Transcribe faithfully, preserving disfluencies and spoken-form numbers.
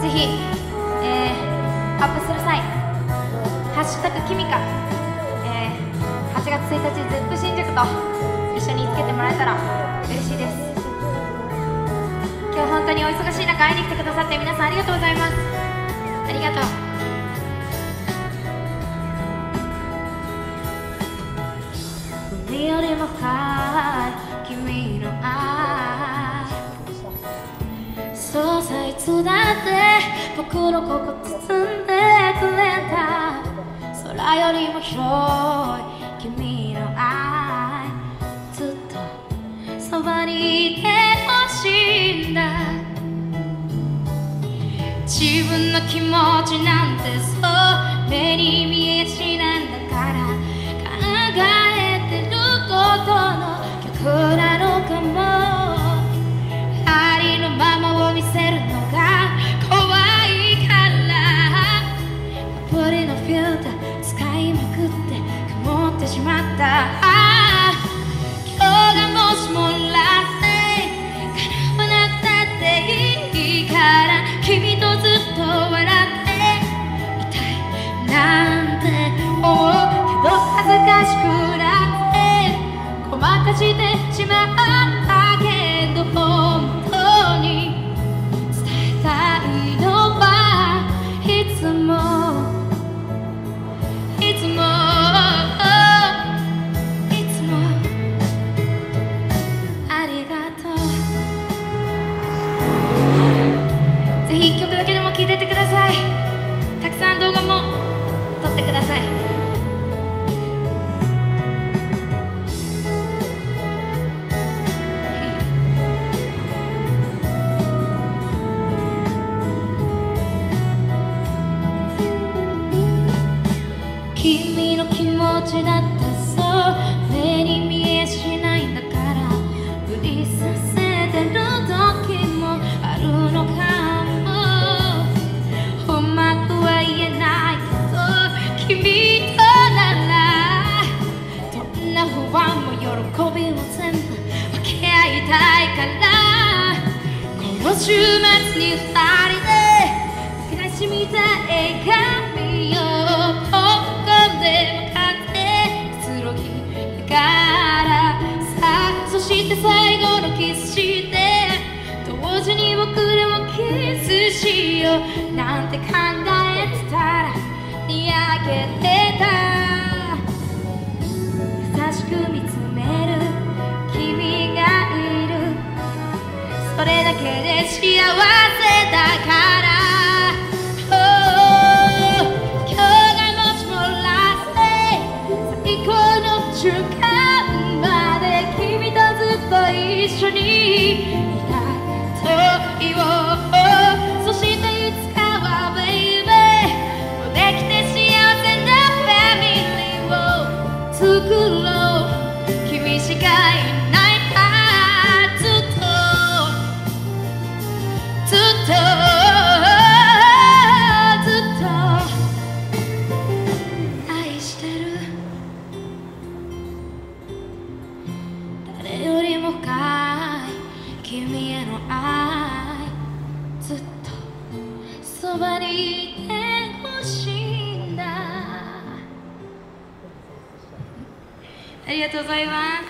ぜひ、えー、アップする際「ハッシュタグキミカ」えー、はちがつついたちゼップ新宿と一緒につけてもらえたら嬉しいです。今日本当にお忙しい中会いに来てくださって皆さんありがとうございます。ありがとう。海よりも深い君の愛、そうさいつだって僕の心包んでくれた。空よりも広い君の愛、ずっとそばにいてほしいんだ。自分の気持ちなんてそう目に見えしないんだから、考えてることの曲なのかも。ありのままを見せるのが怖いから、アプリのフィルター使いまくって曇ってしまった。今日がもしもラスト叶わなくたっていいから、君とずっと笑っていたいなんて思うけど、恥ずかしくなってごまかしてしまったけど、本当に伝えたいのはいつもいつもいつもありがとう。ぜひいっきょくだけでも聴いてってください。たくさん動画も撮ってください。君の気持ちだったそう目に見えしないんだから、無理させてる時もあるのかも。うまくは言えないけど君とならどんな不安も喜びも全部分け合いたいから、この週末に二人で悲しみた映画見よう。で向かってくつろぎながらさ、そして最後のキスして同時に僕らもキスしようなんて考えてたらにやけてた。優しく見つめる君がいる、それだけで幸せだから。瞬間まで君とずっと一緒にいたと言おう。そしていつかは Baby もうできて幸せなファミリーを作ろう。君しかいないからずっとずっとずっと愛してる。誰よりも深い君への愛、ずっとそばにいてほしいんだ。ありがとうございます。